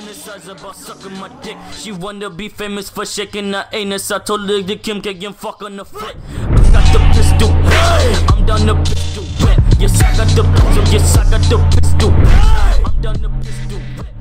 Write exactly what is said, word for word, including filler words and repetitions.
fantasize about sucking my dick. She wanna be famous for shaking her anus. I told her the Kim K and fuck on the flick. I got the pistol, I'm down the pistol. Yes, I got the pistol, yes, I got the pistol. I'm down the pistol.